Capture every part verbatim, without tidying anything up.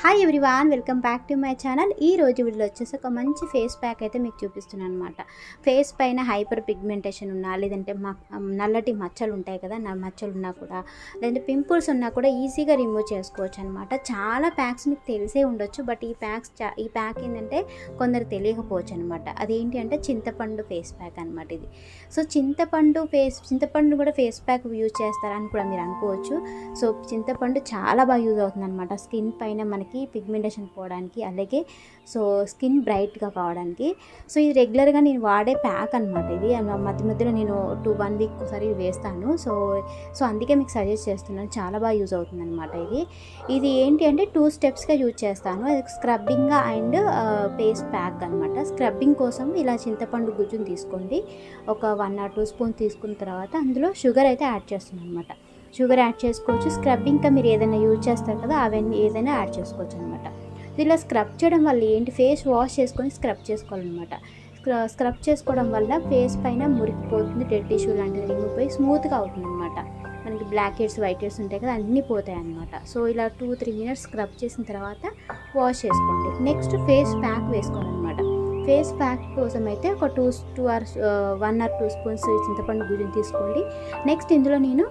Hi everyone, welcome back to my channel. ఈ రోజు వీడియోలో వచ్చేసి ఒక మంచి ఫేస్ ప్యాక్ అయితే మీకు చూపిస్తున్నాను అనమాట. ఫేస్ పైన హైపర్ పిగ్మెంటేషన్ ఉన్నా, లేదంటే నల్లటి మచ్చలు ఉంటాయి కదా, నా మచ్చలు ఉన్నా కూడా, లేదంటే పింపుల్స్ ఉన్నా కూడా ఈజీగా రిమూవ్ చేసుకోవచ్చు అనమాట. చాలా ప్యాక్స్ మీకు తెలిసే ఉండొచ్చు, బట్ ఈ ప్యాక్స్ ఈ ప్యాక్ ఏంటంటే కొందరు తెలియకపోవచ్చు అనమాట. అదేంటి అంటే చింతపండు ఫేస్ ప్యాక్ అనమాట ఇది. సో చింతపండు ఫేస్ చింతపండు కూడా ఫేస్ ప్యాక్ యూజ్ చేస్తారని కూడా మీరు అనుకోవచ్చు. సో చింతపండు చాలా బాగా యూజ్ అవుతుంది అనమాట స్కిన్ పైన మనకి పిగ్మెంటేషన్ పోవడానికి, అలాగే సో స్కిన్ బ్రైట్గా కావడానికి. సో ఇది రెగ్యులర్గా నేను వాడే ప్యాక్ అనమాట. ఇది మధ్య మధ్యలో నేను టూ వన్ వీక్ ఒకసారి వేస్తాను. సో సో అందుకే మీకు సజెస్ట్ చేస్తున్నాను, చాలా బాగా యూజ్ అవుతుంది అనమాట. ఇది ఇది ఏంటి అంటే టూ స్టెప్స్గా యూజ్ చేస్తాను. అది స్క్రబ్బింగ్ అండ్ ఫేస్ ప్యాక్ అనమాట. స్క్రబ్బింగ్ కోసం ఇలా చింతపండు గుజ్జును తీసుకోండి. ఒక వన్ ఆర్ టూ స్పూన్ తీసుకున్న తర్వాత అందులో షుగర్ అయితే యాడ్ చేస్తున్నాను అనమాట. షుగర్ యాడ్ చేసుకోవచ్చు. స్క్రబ్బింగ్గా మీరు ఏదైనా యూజ్ చేస్తారు కదా, అవన్నీ ఏదైనా యాడ్ చేసుకోవచ్చు అనమాట. ఇలా స్క్రబ్ చేయడం వల్ల ఏంటి, ఫేస్ వాష్ చేసుకొని స్క్రబ్ చేసుకోవాలన్నమాట. స్క్రబ్ చేసుకోవడం వల్ల ఫేస్ పైన మురికిపోతుంది, డెడ్ టిష్యూ లాంటిది రిమూవ్ అయ్యి స్మూత్గా అవుతుంది అనమాట. మనకి బ్లాక్ హెడ్స్ వైట్ హెడ్స్ ఉంటాయి కదా, అన్నీ పోతాయి అనమాట. సో ఇలా టూ త్రీ మినిట్స్ స్క్రబ్ చేసిన తర్వాత వాష్ చేసుకోండి. నెక్స్ట్ ఫేస్ ప్యాక్ వేసుకోవాలన్నమాట. ఫేస్ ప్యాక్ కోసం అయితే ఒక two two or one or two spoons చింతపండు గుజ్జుని తీసుకోండి. నెక్స్ట్ ఇందులో నేను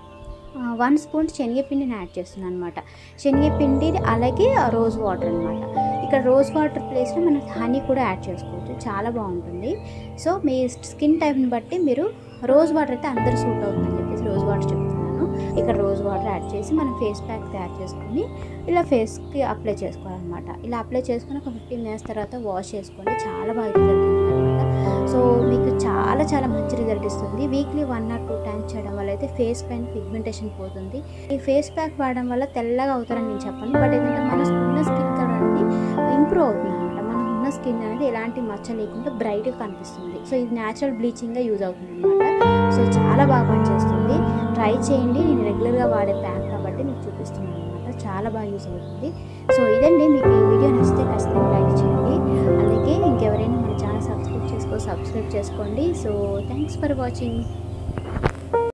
వన్ స్పూన్ శనగపిండిని యాడ్ చేస్తున్నాను అనమాట. శనగపిండి అలాగే రోజ్ వాటర్ అనమాట. ఇక్కడ రోజ్ వాటర్ ప్లేస్లో మనం హనీ కూడా యాడ్ చేసుకోవచ్చు, చాలా బాగుంటుంది. సో మీ స్కిన్ టైప్ని బట్టి మీరు రోజ్ వాటర్ అయితే అందరూ సూట్ అవుతుందని చెప్పేసి రోజ్ వాటర్ చెప్తున్నాను. ఇక్కడ రోజ్ వాటర్ యాడ్ చేసి మనం ఫేస్ ప్యాక్ తయారు చేసుకొని ఇలా ఫేస్కి అప్లై చేసుకోవాలన్నమాట. ఇలా అప్లై చేసుకొని ఒక ఫిఫ్టీన్ మినిట్స్ తర్వాత వాష్ చేసుకోండి, చాలా బాగా రిజల్ట్ ఉంటుంది అనమాట. సో మీకు చాలా చాలా మంచి రిజల్ట్ ఇస్తుంది. Weekly one or two times చేయడం వల్ల అయితే ఫేస్ పైన పిగ్మెంటేషన్ పోతుంది. ఈ ఫేస్ ప్యాక్ వాడడం వల్ల తెల్లగా అవుతారని నేను చెప్పను, బట్ ఏంటంటే మన ఉన్న స్కిన్ కలర్ అనేది ఇంప్రూవ్ అవుతుంది అనమాట. మనం ఉన్న స్కిన్ అనేది ఎలాంటి మచ్చ లేకుండా బ్రైట్గా కనిపిస్తుంది. సో ఇది న్యాచురల్ బ్లీచింగ్గా యూజ్ అవుతుంది అనమాట. సో చాలా బాగా పనిచేస్తుంది, ట్రై చేయండి. నేను రెగ్యులర్గా వాడే ప్యాక్ కాబట్టి మీకు చూపిస్తున్నాను అనమాట. చాలా బాగా యూజ్ అవుతుంది. సో ఇదండి, మీకు ఈ వీడియో నచ్చితే ఖచ్చితంగా లైక్ చేయండి. అలాగే ఇంకెవరైనా మన ఛానల్ సబ్స్క్రైబ్ చేసుకో సబ్స్క్రైబ్ చేసుకోండి. So thanks for watching.